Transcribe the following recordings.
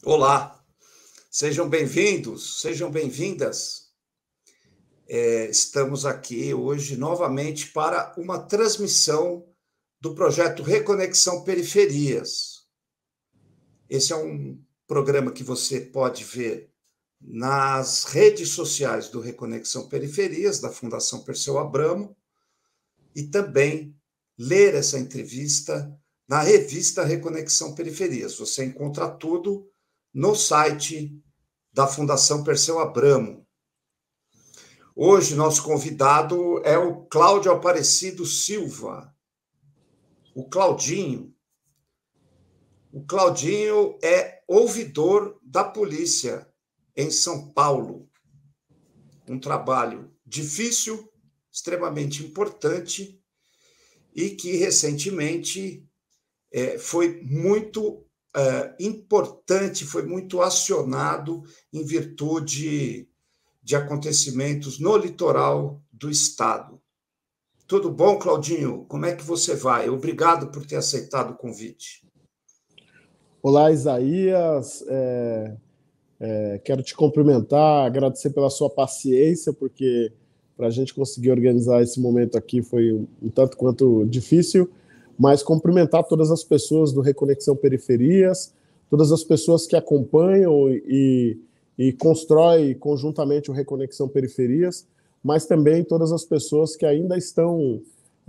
Olá, sejam bem-vindos, sejam bem-vindas. Estamos aqui hoje novamente para uma transmissão do projeto Reconexão Periferias. Esse é um programa que você pode ver nas redes sociais do Reconexão Periferias, da Fundação Perseu Abramo, e também ler essa entrevista na revista Reconexão Periferias. Você encontra tudo no site da Fundação Perseu Abramo. Hoje, nosso convidado é o Cláudio Aparecido Silva, o Claudinho. O Claudinho é ouvidor da polícia em São Paulo. Um trabalho difícil, extremamente importante e que recentemente foi muito importante, foi muito acionado em virtude de acontecimentos no litoral do estado. Tudo bom, Claudinho? Como é que você vai? Obrigado por ter aceitado o convite. Olá, Isaías. Quero te cumprimentar, agradecer pela sua paciência, porque para a gente conseguir organizar esse momento aqui foi um tanto quanto difícil, mas cumprimentar todas as pessoas do Reconexão Periferias, todas as pessoas que acompanham e constroem conjuntamente o Reconexão Periferias, mas também todas as pessoas que ainda estão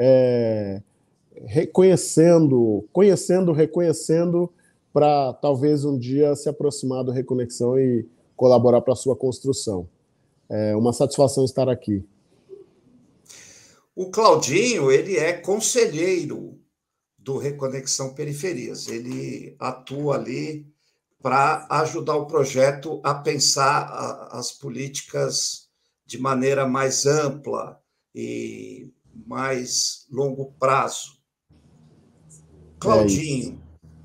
reconhecendo, para talvez um dia se aproximar do Reconexão e colaborar para a sua construção. É uma satisfação estar aqui. O Claudinho, ele é conselheiro do Reconexão Periferias. Ele atua ali para ajudar o projeto a pensar as políticas de maneira mais ampla e mais longo prazo. Claudinho,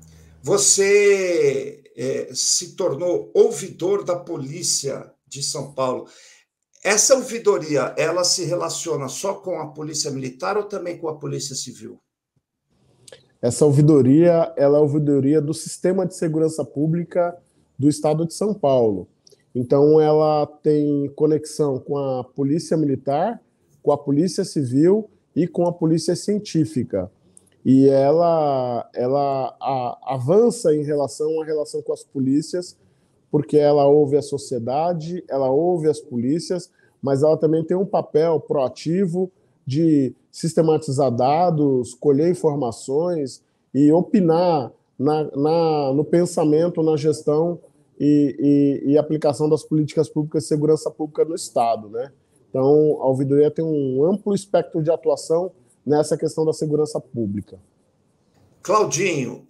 você se tornou ouvidor da polícia de São Paulo. Essa ouvidoria, ela se relaciona só com a polícia militar ou também com a polícia civil? Essa ouvidoria, ela é a ouvidoria do Sistema de Segurança Pública do Estado de São Paulo. Então, ela tem conexão com a Polícia Militar, com a Polícia Civil e com a Polícia Científica. E ela avança em relação à relação com as polícias, porque ela ouve a sociedade, ela ouve as polícias, mas ela também tem um papel proativo de sistematizar dados, colher informações e opinar no pensamento, na gestão e aplicação das políticas públicas de segurança pública no Estado, né? Então, a ouvidoria tem um amplo espectro de atuação nessa questão da segurança pública. Claudinho,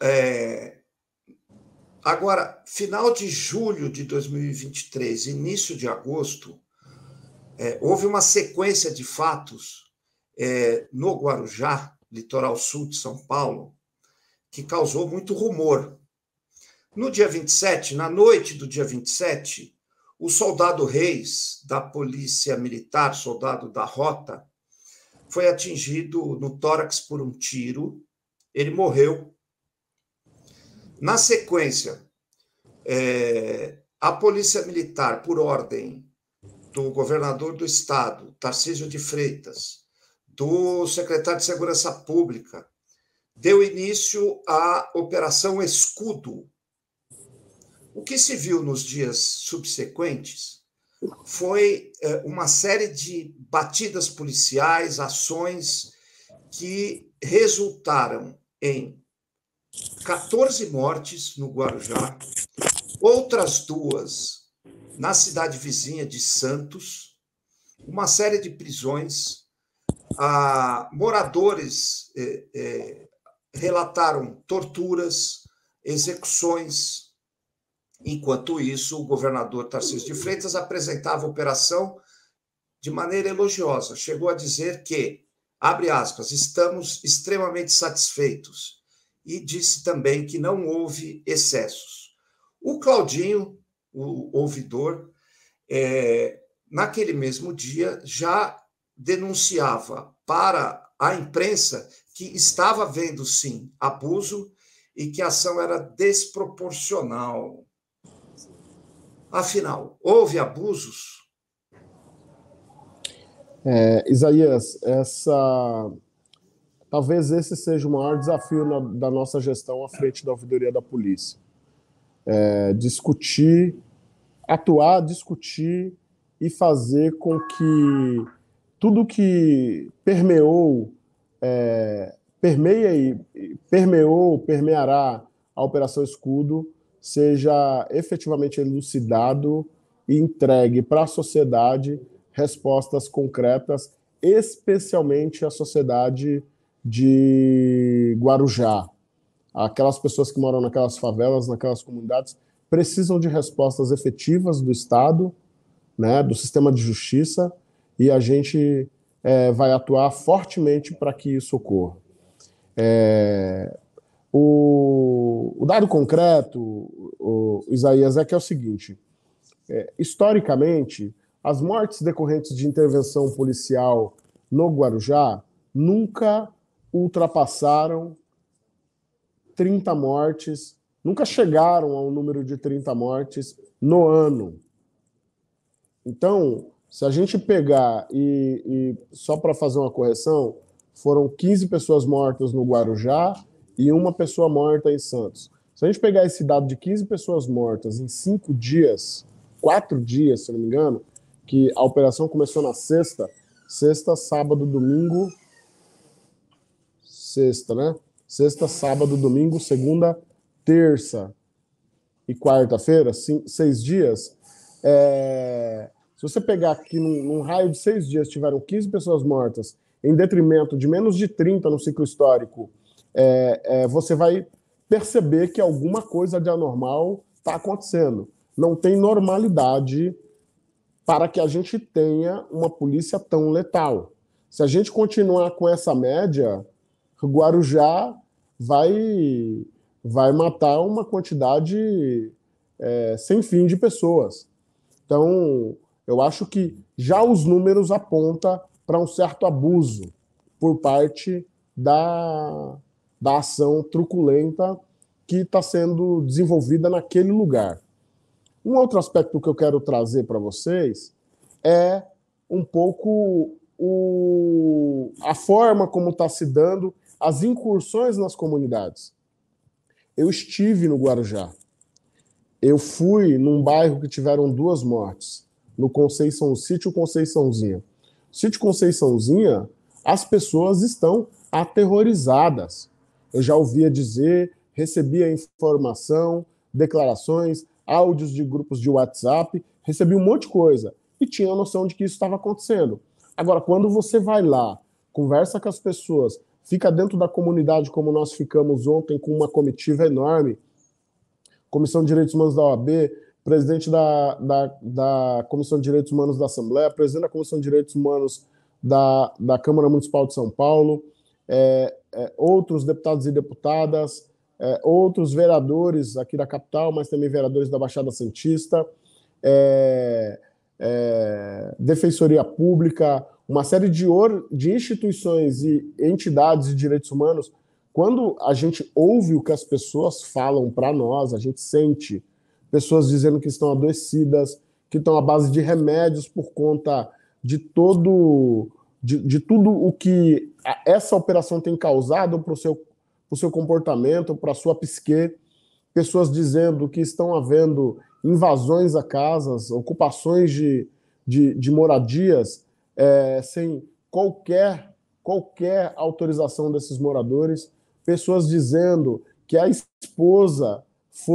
agora, final de julho de 2023, início de agosto, houve uma sequência de fatos no Guarujá, litoral sul de São Paulo, que causou muito rumor. No dia 27, na noite do dia 27, o soldado Reis, da Polícia Militar, soldado da Rota, foi atingido no tórax por um tiro, ele morreu. Na sequência, a Polícia Militar, por ordem do governador do estado, Tarcísio de Freitas, do secretário de Segurança Pública, deu início à Operação Escudo. O que se viu nos dias subsequentes foi uma série de batidas policiais, ações que resultaram em 14 mortes no Guarujá, outras 2 na cidade vizinha de Santos, uma série de prisões. Moradores relataram torturas, execuções. Enquanto isso, o governador Tarcísio de Freitas apresentava a operação de maneira elogiosa. Chegou a dizer que, abre aspas, estamos extremamente satisfeitos. E disse também que não houve excessos. O Claudinho, o ouvidor, naquele mesmo dia já denunciava para a imprensa que estava havendo, sim, abuso e que a ação era desproporcional. Afinal, houve abusos? Isaías, talvez esse seja o maior desafio da nossa gestão à frente da ouvidoria da polícia. Discutir, atuar, discutir e fazer com que tudo que permeará a Operação Escudo seja efetivamente elucidado e entregue para a sociedade respostas concretas, especialmente a sociedade de Guarujá. Aquelas pessoas que moram naquelas favelas, naquelas comunidades, precisam de respostas efetivas do Estado, né, do sistema de justiça, e a gente vai atuar fortemente para que isso ocorra. O dado concreto, Isaías, é que é o seguinte: historicamente, as mortes decorrentes de intervenção policial no Guarujá nunca ultrapassaram 30 mortes, nunca chegaram ao número de 30 mortes no ano. Então, se a gente pegar e só para fazer uma correção, foram 15 pessoas mortas no Guarujá e uma pessoa morta em Santos. Se a gente pegar esse dado de 15 pessoas mortas em 5 dias, 4 dias, se não me engano, que a operação começou na sexta, sábado, domingo, né? Sexta, sábado, domingo, segunda, terça e quarta-feira, 6 dias. Se você pegar aqui num raio de 6 dias, tiveram 15 pessoas mortas, em detrimento de menos de 30 no ciclo histórico, você vai perceber que alguma coisa de anormal está acontecendo. Não tem normalidade para que a gente tenha uma polícia tão letal. Se a gente continuar com essa média, o Guarujá vai matar uma quantidade sem fim de pessoas. Então, eu acho que já os números apontam para um certo abuso por parte da ação truculenta que está sendo desenvolvida naquele lugar. Um outro aspecto que eu quero trazer para vocês é um pouco a forma como está se dando as incursões nas comunidades. Eu estive no Guarujá. Eu fui num bairro que tiveram 2 mortes, no sítio Conceiçãozinha. Sítio Conceiçãozinha, as pessoas estão aterrorizadas. Eu já ouvia dizer, recebia informação, declarações, áudios de grupos de WhatsApp, recebi um monte de coisa e tinha a noção de que isso estava acontecendo. Agora, quando você vai lá, conversa com as pessoas, fica dentro da comunidade como nós ficamos ontem com uma comitiva enorme, Comissão de Direitos Humanos da OAB, presidente da Comissão de Direitos Humanos da Assembleia, presidente da Comissão de Direitos Humanos da Câmara Municipal de São Paulo, outros deputados e deputadas, outros vereadores aqui da capital, mas também vereadores da Baixada Santista, Defensoria Pública, uma série de instituições e entidades de direitos humanos. Quando a gente ouve o que as pessoas falam para nós, a gente sente pessoas dizendo que estão adoecidas, que estão à base de remédios por conta de tudo o que essa operação tem causado para o seu comportamento, para a sua psique. Pessoas dizendo que estão havendo invasões a casas, ocupações de moradias sem qualquer autorização desses moradores. Pessoas dizendo que a esposa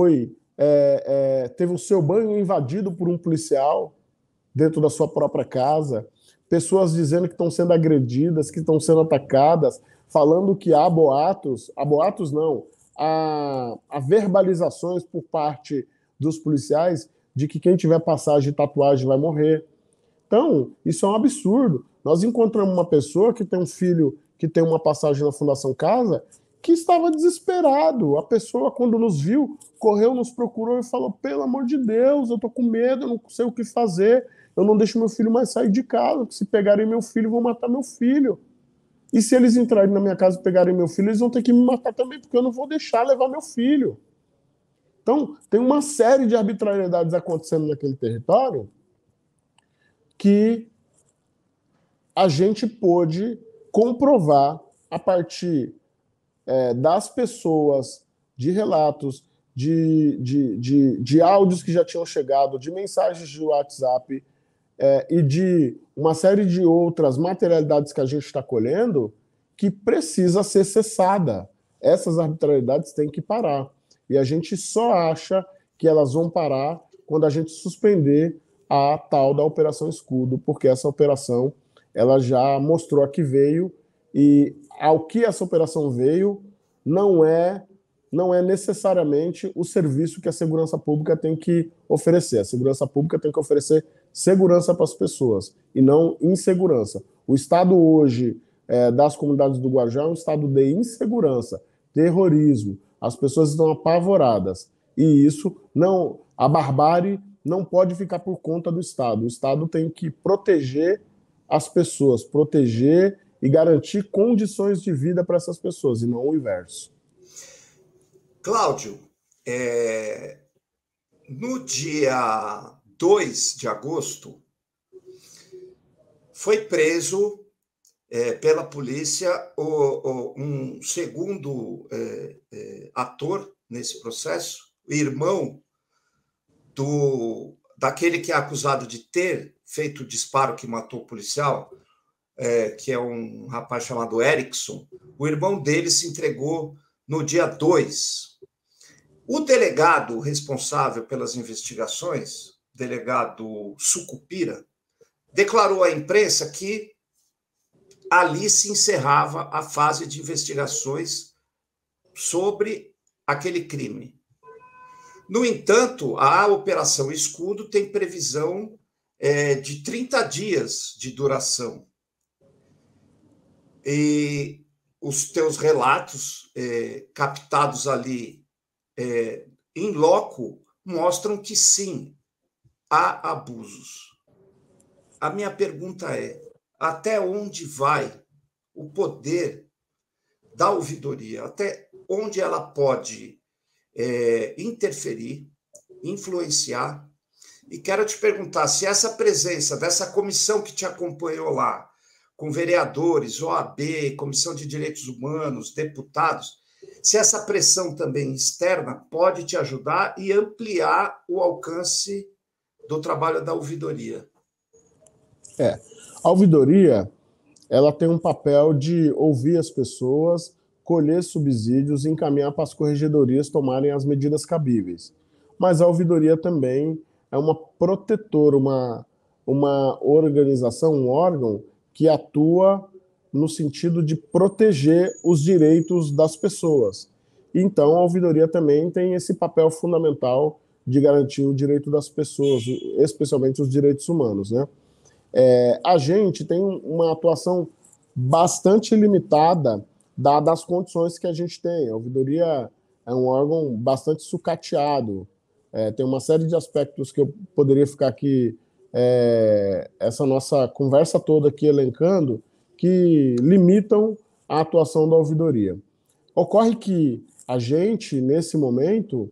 teve o seu banho invadido por um policial dentro da sua própria casa. Pessoas dizendo que estão sendo agredidas, que estão sendo atacadas, falando que há boatos não, há verbalizações por parte dos policiais de que quem tiver passagem de tatuagem vai morrer. Então, isso é um absurdo. Nós encontramos uma pessoa que tem um filho que tem uma passagem na Fundação Casa que estava desesperado. A pessoa, quando nos viu, correu, nos procurou e falou: pelo amor de Deus, eu estou com medo, eu não sei o que fazer, eu não deixo meu filho mais sair de casa, porque se pegarem meu filho, vão matar meu filho. E se eles entrarem na minha casa e pegarem meu filho, eles vão ter que me matar também, porque eu não vou deixar levar meu filho. Então, tem uma série de arbitrariedades acontecendo naquele território que a gente pôde comprovar a partir das pessoas, de relatos, de áudios que já tinham chegado, de mensagens de WhatsApp e de uma série de outras materialidades que a gente está colhendo, que precisa ser cessada. Essas arbitrariedades têm que parar. E a gente só acha que elas vão parar quando a gente suspender a tal da Operação Escudo, porque essa operação ela já mostrou a que veio, e ao que essa operação veio não é necessariamente o serviço que a segurança pública tem que oferecer. A segurança pública tem que oferecer segurança para as pessoas e não insegurança. O estado hoje das comunidades do Guarujá é um estado de insegurança, terrorismo. As pessoas estão apavoradas. E isso não, a barbárie não pode ficar por conta do Estado. O Estado tem que proteger as pessoas, proteger e garantir condições de vida para essas pessoas, e não o inverso. Cláudio, no dia 2 de agosto, foi preso pela polícia um segundo ator nesse processo, o irmão daquele que é acusado de ter feito o disparo que matou o policial, que é um rapaz chamado Erickson. O irmão dele se entregou no dia 2. O delegado responsável pelas investigações, delegado Sucupira, declarou à imprensa que ali se encerrava a fase de investigações sobre aquele crime. No entanto, a Operação Escudo tem previsão de 30 dias de duração. E os teus relatos, captados ali em loco, mostram que sim, há abusos. A minha pergunta é: até onde vai o poder da ouvidoria? Até onde ela pode interferir, influenciar? E quero te perguntar se essa presença dessa comissão que te acompanhou lá, com vereadores, OAB, Comissão de Direitos Humanos, deputados, se essa pressão também externa pode te ajudar e ampliar o alcance do trabalho da ouvidoria. A ouvidoria, ela tem um papel de ouvir as pessoas, colher subsídios e encaminhar para as corregedorias tomarem as medidas cabíveis. Mas a ouvidoria também é uma protetora, uma organização, um órgão que atua no sentido de proteger os direitos das pessoas. Então, a ouvidoria também tem esse papel fundamental de garantir o direito das pessoas, especialmente os direitos humanos, né? A gente tem uma atuação bastante limitada, dadas as condições que a gente tem. A ouvidoria é um órgão bastante sucateado, tem uma série de aspectos que eu poderia ficar aqui, essa nossa conversa toda aqui elencando, que limitam a atuação da ouvidoria. Ocorre que a gente, nesse momento,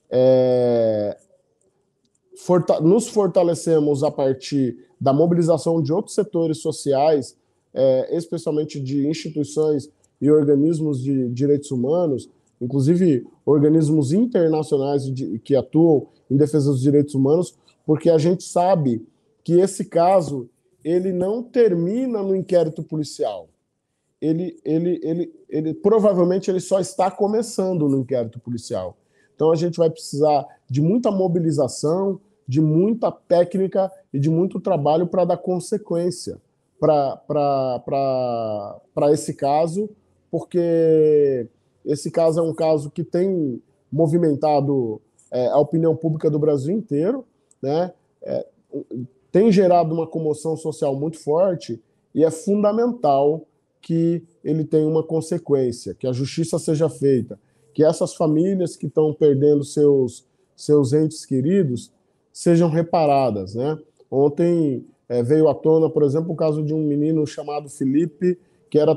nos fortalecemos a partir da mobilização de outros setores sociais, especialmente de instituições e organismos de direitos humanos, inclusive organismos internacionais que atuam em defesa dos direitos humanos, porque a gente sabe que esse caso ele não termina no inquérito policial. Ele provavelmente ele só está começando no inquérito policial. Então a gente vai precisar de muita mobilização, de muita técnica e de muito trabalho para dar consequência para esse caso, porque esse caso é um caso que tem movimentado a opinião pública do Brasil inteiro, né? Tem gerado uma comoção social muito forte e é fundamental que ele tenha uma consequência, que a justiça seja feita, que essas famílias que estão perdendo seus entes queridos sejam reparadas, né? Ontem veio à tona, por exemplo, o caso de um menino chamado Felipe, que era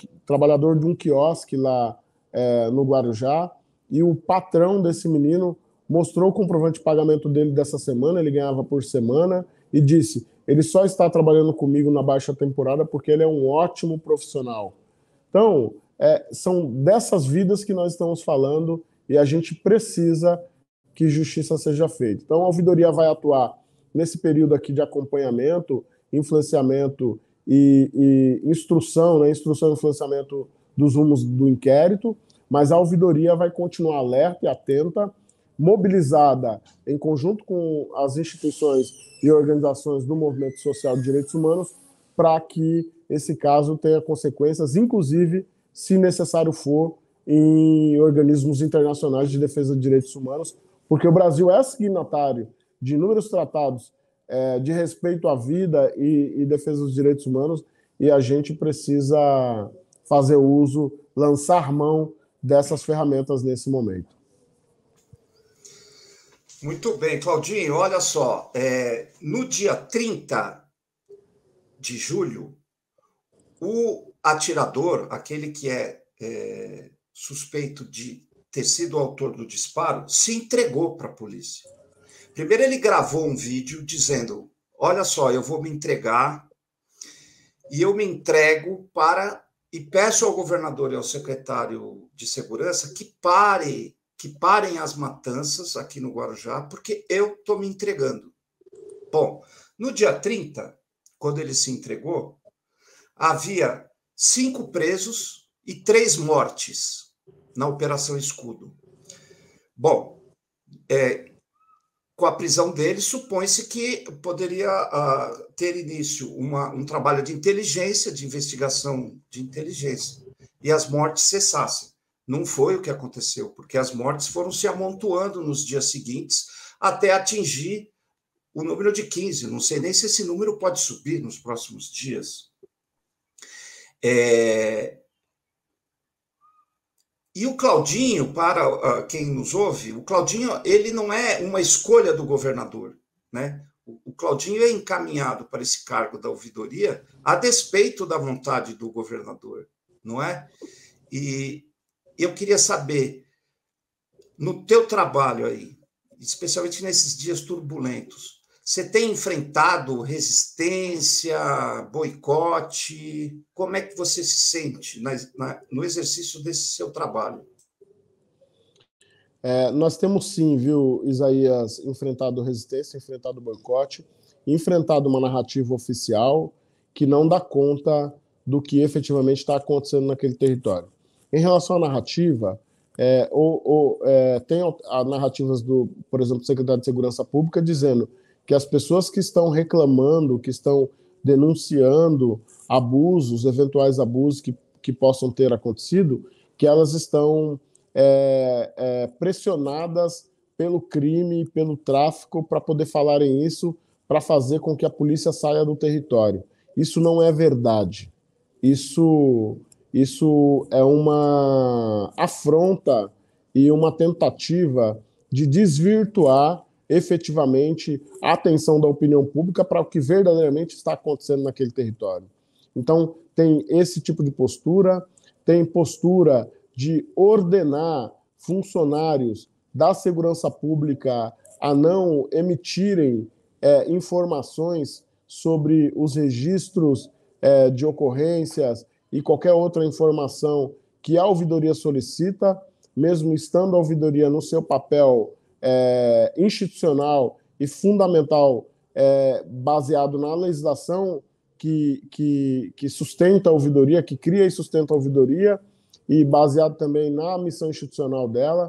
trabalhador de um quiosque lá no Guarujá, e o patrão desse menino mostrou o comprovante de pagamento dele dessa semana, ele ganhava por semana, e disse, ele só está trabalhando comigo na baixa temporada porque ele é um ótimo profissional. Então, são dessas vidas que nós estamos falando e a gente precisa que justiça seja feita. Então, a ouvidoria vai atuar nesse período aqui de acompanhamento, influenciamento e instrução, né? Instrução e influenciamento dos rumos do inquérito, mas a ouvidoria vai continuar alerta e atenta, mobilizada em conjunto com as instituições e organizações do movimento social de direitos humanos para que esse caso tenha consequências, inclusive, se necessário for, em organismos internacionais de defesa de direitos humanos, porque o Brasil é signatário de inúmeros tratados de respeito à vida e defesa dos direitos humanos, e a gente precisa fazer uso, lançar mão dessas ferramentas nesse momento. Muito bem, Claudinho, olha só, no dia 30 de julho, o atirador, aquele que é suspeito de ter sido o autor do disparo, se entregou para a polícia. Primeiro ele gravou um vídeo dizendo, olha só, eu vou me entregar e eu me entrego e peço ao governador e ao secretário de segurança que parem as matanças aqui no Guarujá, porque eu estou me entregando. Bom, no dia 30, quando ele se entregou, havia 5 presos e 3 mortes na Operação Escudo. Bom, com a prisão dele, supõe-se que poderia ter início um trabalho de inteligência, de investigação de inteligência, e as mortes cessassem. Não foi o que aconteceu, porque as mortes foram se amontoando nos dias seguintes até atingir o número de 15. Não sei nem se esse número pode subir nos próximos dias. E o Claudinho, para quem nos ouve, o Claudinho ele não é uma escolha do governador, né? O Claudinho é encaminhado para esse cargo da ouvidoria a despeito da vontade do governador, não é? E eu queria saber, no teu trabalho aí, especialmente nesses dias turbulentos, você tem enfrentado resistência, boicote? Como é que você se sente no exercício desse seu trabalho? Nós temos sim, viu, Isaías, enfrentado resistência, enfrentado boicote, enfrentado uma narrativa oficial que não dá conta do que efetivamente está acontecendo naquele território. Em relação à narrativa, tem narrativas por exemplo, do secretário de Segurança Pública dizendo que as pessoas que estão reclamando, que estão denunciando abusos, eventuais abusos que possam ter acontecido, que elas estão pressionadas pelo crime, pelo tráfico, para poder falarem isso, para fazer com que a polícia saia do território. Isso não é verdade. Isso é uma afronta e uma tentativa de desvirtuar efetivamente a atenção da opinião pública para o que verdadeiramente está acontecendo naquele território. Então, tem esse tipo de postura, tem postura de ordenar funcionários da segurança pública a não emitirem informações sobre os registros de ocorrências e qualquer outra informação que a ouvidoria solicita, mesmo estando a ouvidoria no seu papel institucional e fundamental, baseado na legislação que sustenta a ouvidoria, que cria e sustenta a ouvidoria, e baseado também na missão institucional dela.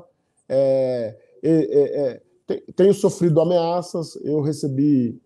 Tenho sofrido ameaças. Eu recebi,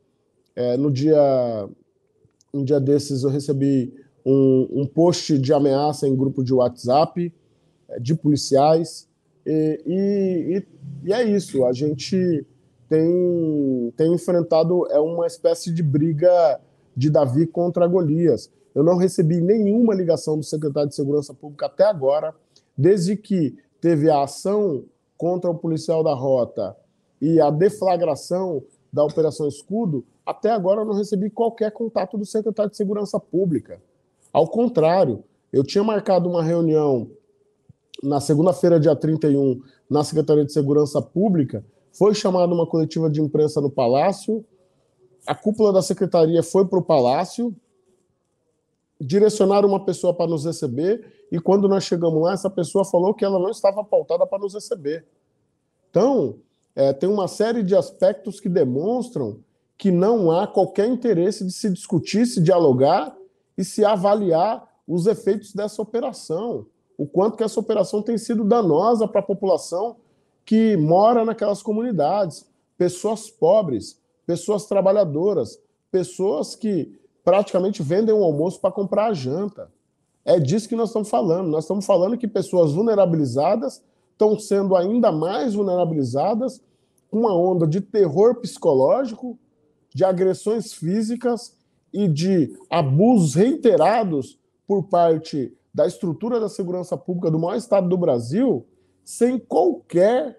um dia desses, eu recebi um post de ameaça em grupo de WhatsApp de policiais, e é isso. A gente tem enfrentado uma espécie de briga de Davi contra Golias. Eu não recebi nenhuma ligação do secretário de Segurança Pública até agora, desde que teve a ação contra o policial da Rota e a deflagração da Operação Escudo. Até agora eu não recebi qualquer contato do secretário de Segurança Pública. Ao contrário, eu tinha marcado uma reunião na segunda-feira, dia 31, na Secretaria de Segurança Pública, foi chamada uma coletiva de imprensa no Palácio, a cúpula da secretaria foi para o Palácio, direcionaram uma pessoa para nos receber, e quando nós chegamos lá, essa pessoa falou que ela não estava pautada para nos receber. Então, tem uma série de aspectos que demonstram que não há qualquer interesse de se discutir, se dialogar e se avaliar os efeitos dessa operação, o quanto que essa operação tem sido danosa para a população que mora naquelas comunidades, pessoas pobres, pessoas trabalhadoras, pessoas que praticamente vendem um almoço para comprar a janta. É disso que nós estamos falando. Nós estamos falando que pessoas vulnerabilizadas estão sendo ainda mais vulnerabilizadas com uma onda de terror psicológico, de agressões físicas e de abusos reiterados por parte da estrutura da segurança pública do maior estado do Brasil, sem qualquer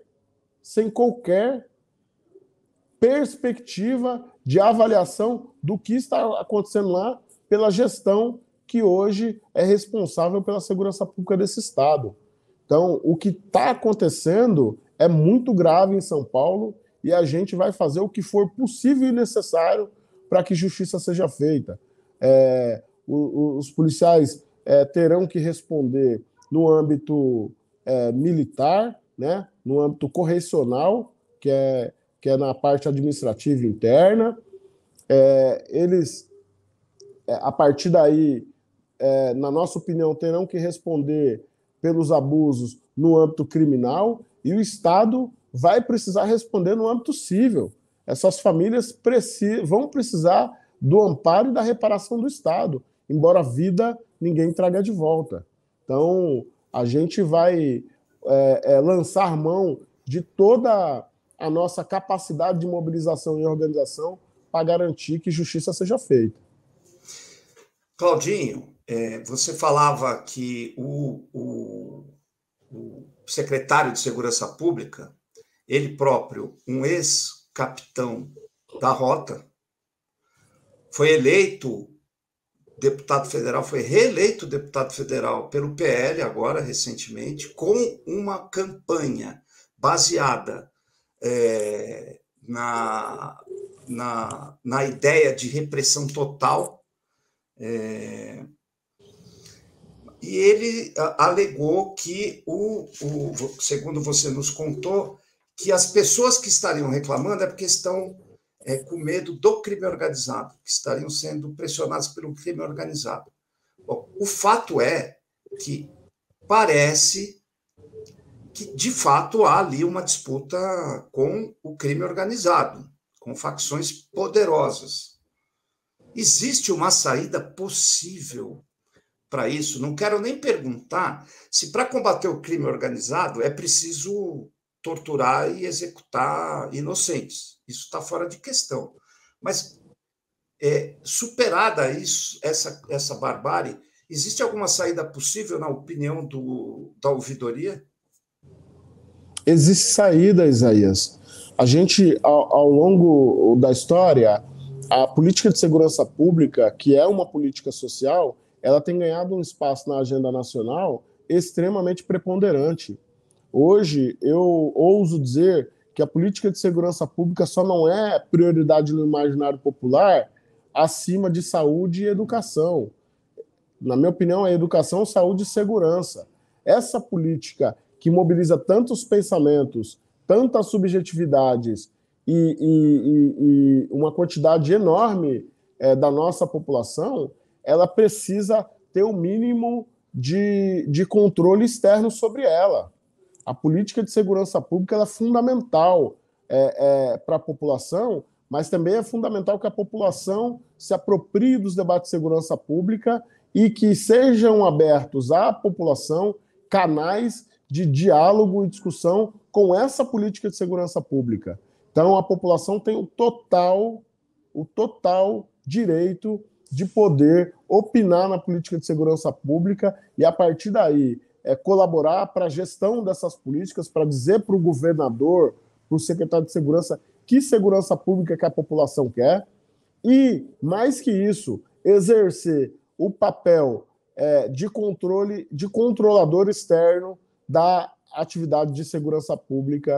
perspectiva de avaliação do que está acontecendo lá pela gestão que hoje é responsável pela segurança pública desse estado. Então, o que está acontecendo é muito grave em São Paulo e a gente vai fazer o que for possível e necessário para que justiça seja feita. Os policiais terão que responder no âmbito militar, né, no âmbito correcional, que é na parte administrativa interna. Eles, a partir daí, na nossa opinião, terão que responder pelos abusos no âmbito criminal e o Estado vai precisar responder no âmbito civil. Essas famílias vão precisar do amparo e da reparação do Estado, embora a vida ninguém traga de volta. Então, a gente vai lançar mão de toda a nossa capacidade de mobilização e organização para garantir que justiça seja feita. Claudinho, você falava que o secretário de Segurança Pública, ele próprio, um ex-capitão da Rota, foi eleito deputado federal, foi reeleito deputado federal pelo PL agora, recentemente, com uma campanha baseada na ideia de repressão total. E ele alegou que, segundo você nos contou, que as pessoas que estariam reclamando é porque estão com medo do crime organizado, que estariam sendo pressionadas pelo crime organizado. Bom, o fato é que parece que, de fato, há ali uma disputa com o crime organizado, com facções poderosas. Existe uma saída possível para isso? Não quero nem perguntar se, para combater o crime organizado, é preciso torturar e executar inocentes. Isso está fora de questão. Mas, superada isso, essa barbárie, existe alguma saída possível, na opinião da ouvidoria? Existe saída, Isaías. A gente, ao longo da história, a política de segurança pública, que é uma política social, ela tem ganhado um espaço na agenda nacional extremamente preponderante. Hoje, eu ouso dizer que a política de segurança pública só não é prioridade no imaginário popular acima de saúde e educação. Na minha opinião, é educação, saúde e segurança. Essa política que mobiliza tantos pensamentos, tantas subjetividades e uma quantidade enorme da nossa população, ela precisa ter o mínimo de controle externo sobre ela. A política de segurança pública ela é fundamental para a população, mas também é fundamental que a população se aproprie dos debates de segurança pública e que sejam abertos à população canais de diálogo e discussão com essa política de segurança pública. Então, a população tem o total direito de poder opinar na política de segurança pública e, a partir daí, colaborar para a gestão dessas políticas, para dizer para o governador, para o secretário de segurança, que segurança pública que a população quer e, mais que isso, exercer o papel de controle, de controlador externo da atividade de segurança pública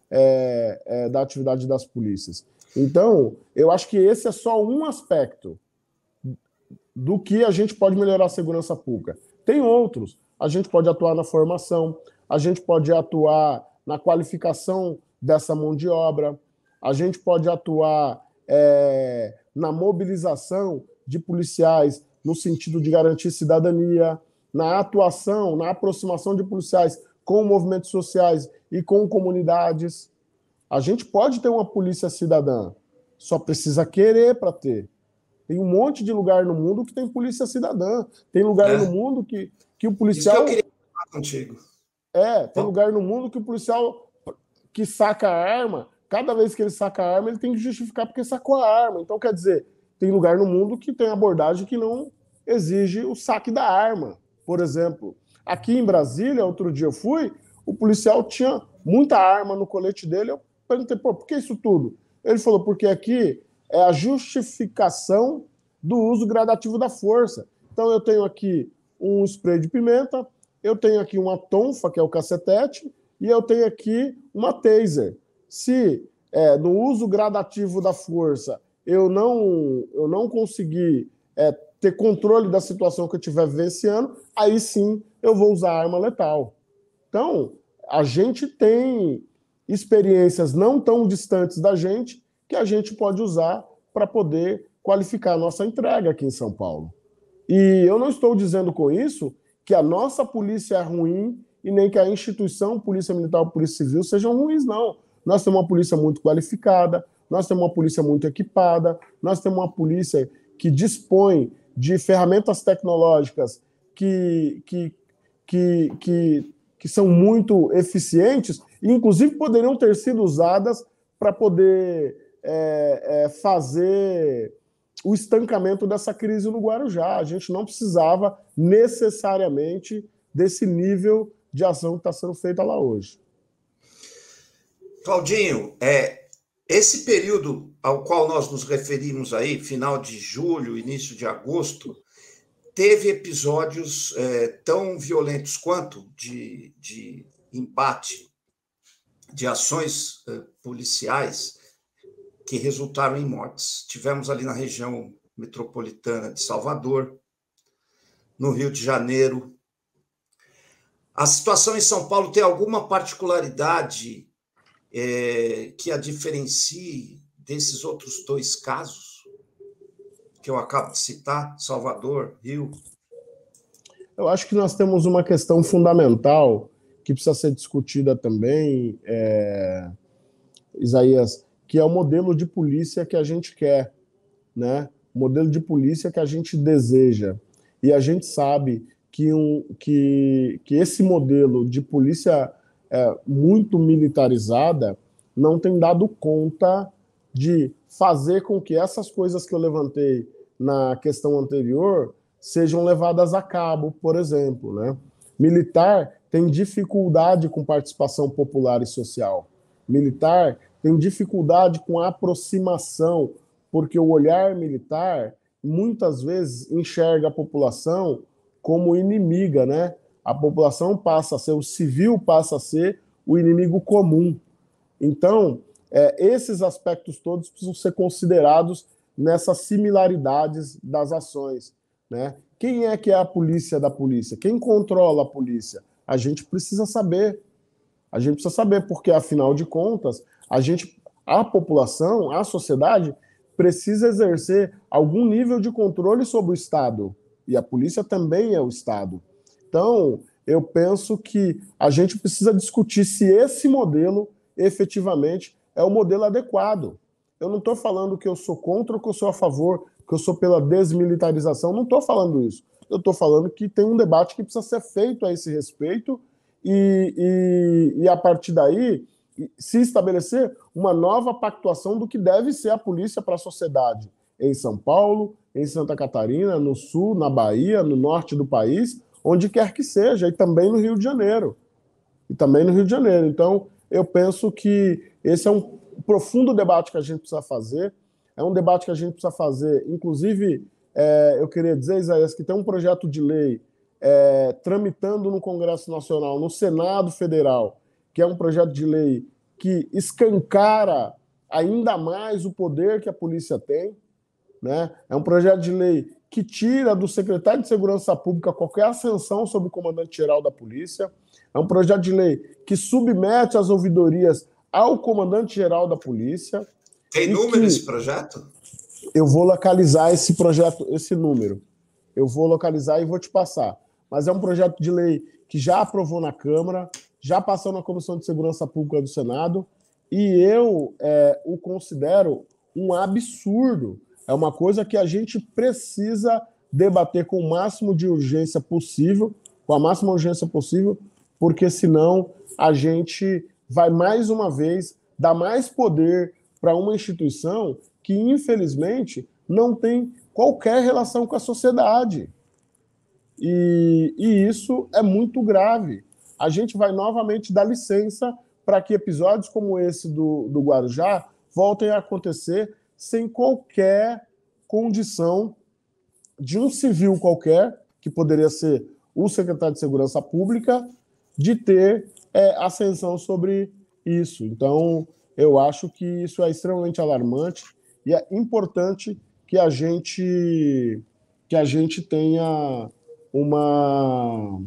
da atividade das polícias. Então, eu acho que esse é só um aspecto do que a gente pode melhorar a segurança pública. Tem outros. A gente pode atuar na formação, a gente pode atuar na qualificação dessa mão de obra, a gente pode atuar na mobilização de policiais no sentido de garantir cidadania, na atuação, na aproximação de policiais com movimentos sociais e com comunidades. A gente pode ter uma polícia cidadã, só precisa querer para ter. Tem um monte de lugar no mundo que tem polícia cidadã. Tem lugar no mundo que o policial... Isso que eu queria falar contigo. Tem lugar no mundo que o policial que saca a arma, cada vez que ele saca a arma, ele tem que justificar porque sacou a arma. Então, quer dizer, tem lugar no mundo que tem abordagem que não exige o saque da arma. Por exemplo, aqui em Brasília, outro dia eu fui, o policial tinha muita arma no colete dele. Eu perguntei, por que isso tudo? Ele falou, porque aqui é a justificação do uso gradativo da força. Então, eu tenho aqui um spray de pimenta, eu tenho aqui uma tonfa, que é o cacetete, e eu tenho aqui uma taser. Se no uso gradativo da força eu não conseguir ter controle da situação que eu estiver vivenciando, aí sim eu vou usar arma letal. Então, a gente tem experiências não tão distantes da gente que a gente pode usar para poder qualificar a nossa entrega aqui em São Paulo. E eu não estou dizendo com isso que a nossa polícia é ruim e nem que a instituição Polícia Militar ou Polícia Civil sejam ruins, não. Nós temos uma polícia muito qualificada, nós temos uma polícia muito equipada, nós temos uma polícia que dispõe de ferramentas tecnológicas que são muito eficientes e, inclusive, poderiam ter sido usadas para poder fazer o estancamento dessa crise no Guarujá. A gente não precisava necessariamente desse nível de ação que está sendo feita lá hoje. Claudinho, esse período ao qual nós nos referimos aí, final de julho, início de agosto, teve episódios tão violentos quanto de embate, de ações policiais que resultaram em mortes. Tivemos ali na região metropolitana de Salvador, no Rio de Janeiro. A situação em São Paulo tem alguma particularidade que a diferencie desses outros dois casos que eu acabo de citar, Salvador, Rio? Eu acho que nós temos uma questão fundamental que precisa ser discutida também, Isaías, que é o modelo de polícia que a gente quer, né? O modelo de polícia que a gente deseja. E a gente sabe que esse modelo de polícia muito militarizada não tem dado conta de fazer com que essas coisas que eu levantei na questão anterior sejam levadas a cabo, por exemplo, né? Militar tem dificuldade com participação popular e social. Militar tem dificuldade com a aproximação, porque o olhar militar muitas vezes enxerga a população como inimiga, né? A população passa a ser, o civil passa a ser o inimigo comum. Então, esses aspectos todos precisam ser considerados nessas similaridades das ações, né? Quem é que é a polícia da polícia? Quem controla a polícia? A gente precisa saber. A gente precisa saber, porque, afinal de contas, a população, a sociedade, precisa exercer algum nível de controle sobre o Estado. E a polícia também é o Estado. Então, eu penso que a gente precisa discutir se esse modelo, efetivamente, é o modelo adequado. Eu não estou falando que eu sou contra ou que eu sou a favor, que eu sou pela desmilitarização. Não estou falando isso. Eu estou falando que tem um debate que precisa ser feito a esse respeito e a partir daí, se estabelecer uma nova pactuação do que deve ser a polícia para a sociedade em São Paulo, em Santa Catarina, no Sul, na Bahia, no norte do país, onde quer que seja, e também no Rio de Janeiro. Então, eu penso que esse é um profundo debate que a gente precisa fazer, é um debate que a gente precisa fazer, inclusive, eu queria dizer, Isaías, que tem um projeto de lei tramitando no Congresso Nacional, no Senado Federal, que é um projeto de lei que escancara ainda mais o poder que a polícia tem, né? É um projeto de lei que tira do secretário de Segurança Pública qualquer ascensão sobre o comandante-geral da polícia. É um projeto de lei que submete as ouvidorias ao comandante-geral da polícia. Tem número esse projeto? Eu vou localizar esse projeto, esse número. Eu vou localizar e vou te passar. Mas é um projeto de lei que já aprovou na Câmara, já passou na Comissão de Segurança Pública do Senado, e eu o considero um absurdo. É uma coisa que a gente precisa debater com o máximo de urgência possível, com a máxima urgência possível, porque senão a gente vai mais uma vez dar mais poder para uma instituição que, infelizmente, não tem qualquer relação com a sociedade. E isso é muito grave. A gente vai novamente dar licença para que episódios como esse do Guarujá voltem a acontecer sem qualquer condição de um civil qualquer, que poderia ser o secretário de Segurança Pública, de ter ascensão sobre isso. Então, eu acho que isso é extremamente alarmante e é importante que a gente tenha uma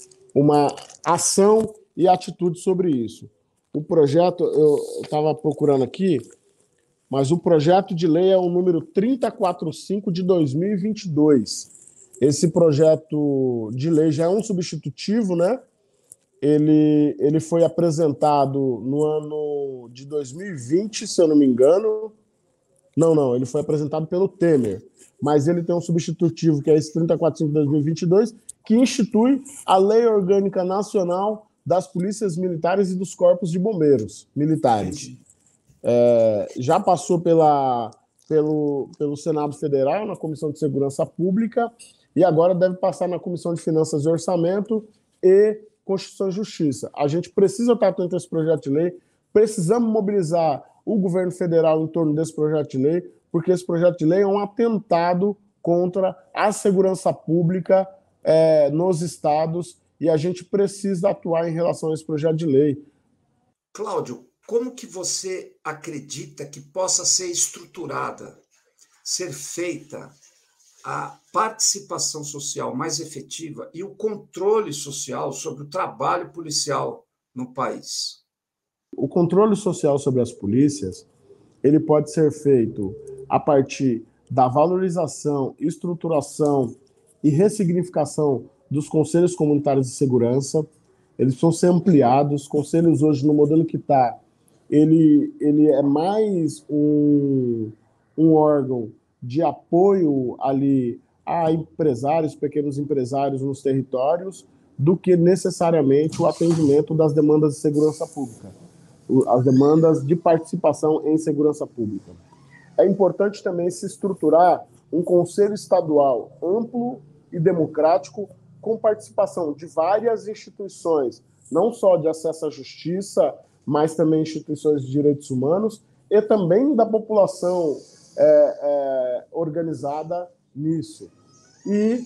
ação e atitude sobre isso. O projeto, eu estava procurando aqui, mas o projeto de lei é o número 3045 de 2022. Esse projeto de lei já é um substitutivo, né? Ele foi apresentado no ano de 2020, se eu não me engano. Não, ele foi apresentado pelo Temer, mas ele tem um substitutivo, que é esse 3045 de 2022, que institui a Lei Orgânica Nacional das Polícias Militares e dos Corpos de Bombeiros Militares. Já passou pelo Senado Federal, na Comissão de Segurança Pública, e agora deve passar na Comissão de Finanças e Orçamento e Constituição e Justiça. A gente precisa estar atento a esse projeto de lei, precisamos mobilizar o governo federal em torno desse projeto de lei, porque esse projeto de lei é um atentado contra a segurança pública nos estados, e a gente precisa atuar em relação a esse projeto de lei. Cláudio, como que você acredita que possa ser estruturada, ser feita a participação social mais efetiva e o controle social sobre o trabalho policial no país? O controle social sobre as polícias, ele pode ser feito a partir da valorização, estruturação e ressignificação dos conselhos comunitários de segurança. Eles precisam ser ampliados. Os conselhos hoje, no modelo que está, ele é mais um órgão de apoio ali a empresários, pequenos empresários nos territórios, do que necessariamente o atendimento das demandas de segurança pública, as demandas de participação em segurança pública. É importante também se estruturar um conselho estadual amplo e democrático, com participação de várias instituições, não só de acesso à justiça, mas também instituições de direitos humanos, e também da população organizada nisso. E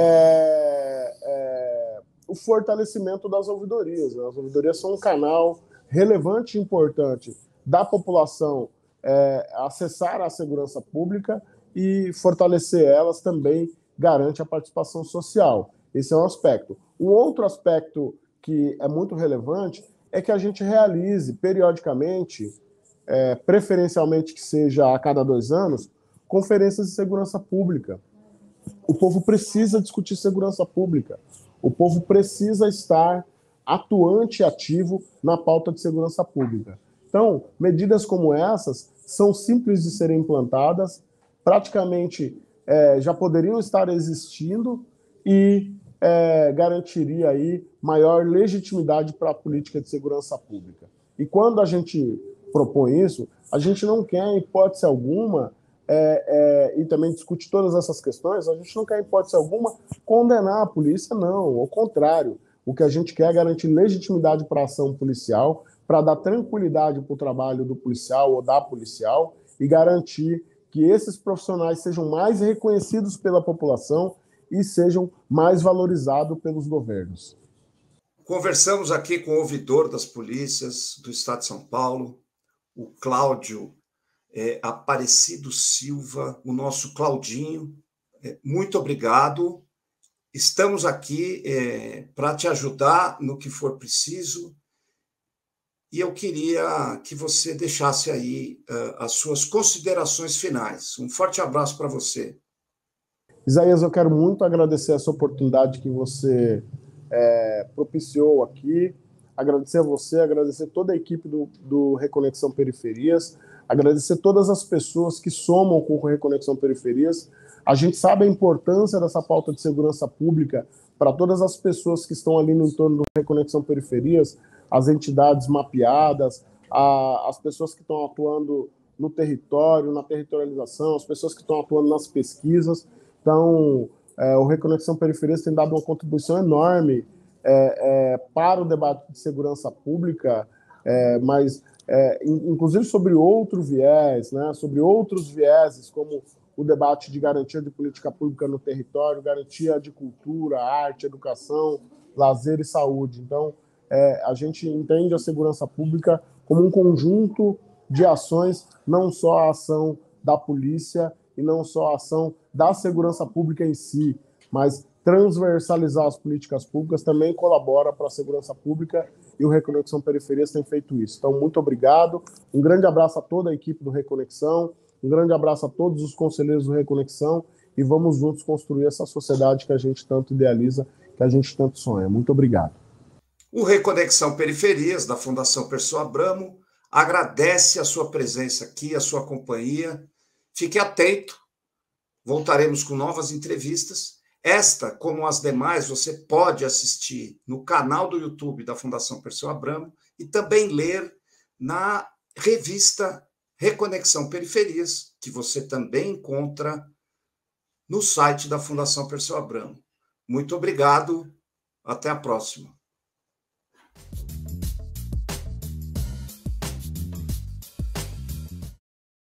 o fortalecimento das ouvidorias. As ouvidorias são um canal relevante e importante da população acessar a segurança pública, e fortalecer elas também garante a participação social. Esse é um aspecto. Um outro aspecto que é muito relevante é que a gente realize periodicamente, preferencialmente que seja a cada 2 anos, conferências de segurança pública. O povo precisa discutir segurança pública. O povo precisa estar atuante e ativo na pauta de segurança pública. Então, medidas como essas são simples de serem implantadas, praticamente já poderiam estar existindo, e garantiria aí maior legitimidade para a política de segurança pública. E quando a gente propõe isso, a gente não quer, em hipótese alguma, e também discute todas essas questões, a gente não quer, em hipótese alguma, condenar a polícia, não. Ao contrário, o que a gente quer é garantir legitimidade para a ação policial, para dar tranquilidade para o trabalho do policial ou da policial, e garantir que esses profissionais sejam mais reconhecidos pela população e sejam mais valorizados pelos governos. Conversamos aqui com o ouvidor das polícias do Estado de São Paulo, o Cláudio Aparecido Silva, o nosso Claudinho. Muito obrigado. Estamos aqui para te ajudar no que for preciso. E eu queria que você deixasse aí as suas considerações finais. Um forte abraço para você. Isaías, eu quero muito agradecer essa oportunidade que você propiciou aqui, agradecer a você, agradecer toda a equipe do Reconexão Periferias, agradecer todas as pessoas que somam com o Reconexão Periferias. A gente sabe a importância dessa pauta de segurança pública para todas as pessoas que estão ali no entorno do Reconexão Periferias, as entidades mapeadas, as pessoas que estão atuando no território, na territorialização, as pessoas que estão atuando nas pesquisas. Então, o Reconexão Periferias tem dado uma contribuição enorme para o debate de segurança pública, mas inclusive sobre outro viés, né, sobre outros vieses, como o debate de garantia de política pública no território, garantia de cultura, arte, educação, lazer e saúde. Então, a gente entende a segurança pública como um conjunto de ações, não só a ação da polícia e não só a ação da segurança pública em si, mas transversalizar as políticas públicas também colabora para a segurança pública, e o Reconexão Periferias tem feito isso. Então, muito obrigado, um grande abraço a toda a equipe do Reconexão, um grande abraço a todos os conselheiros do Reconexão, e vamos juntos construir essa sociedade que a gente tanto idealiza, que a gente tanto sonha. Muito obrigado. O Reconexão Periferias, da Fundação Perseu Abramo, agradece a sua presença aqui, a sua companhia. Fique atento, voltaremos com novas entrevistas. Esta, como as demais, você pode assistir no canal do YouTube da Fundação Perseu Abramo e também ler na revista Reconexão Periferias, que você também encontra no site da Fundação Perseu Abramo. Muito obrigado, até a próxima.